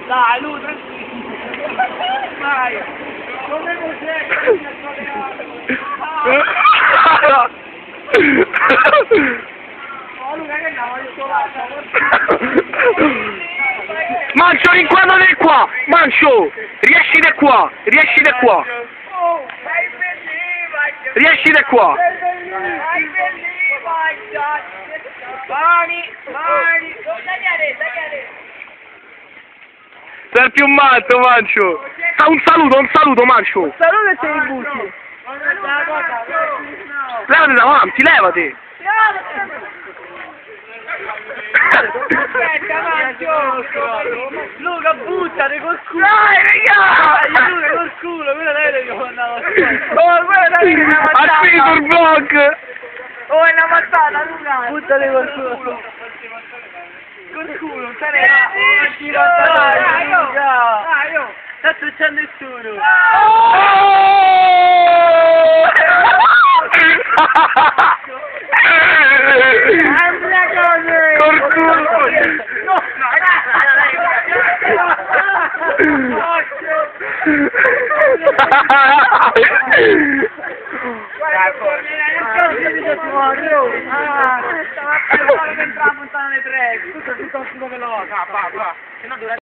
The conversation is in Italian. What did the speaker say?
Dai, lui, tranquillo. Vai. Come cos'è? Oh, Luca, che no, voglio Mancio, rinquadra di qua! Mancio! Riesci da qua! Riesci da qua! Oh, sei bellissimo! Riesci da qua! Sei bellissimo! Mani! Tagliare! Sei più matto, Mancio! Un saluto, Mancio! Saluta e te li butti! Levati davanti, levati! Aspetta, Mancio! Luca, buttati col culo! Dai, raga! Luca, col culo! Quella lei deve andare a oh, quella lei deve Ha finito il vlog! oh, è una mazzata, Luca! Buttati col culo! Col culo, non se ne va! Dai, oh! Non c'è nessuno! Col culo! Stava a parlare mentre la puntata ne prego! Tutto per la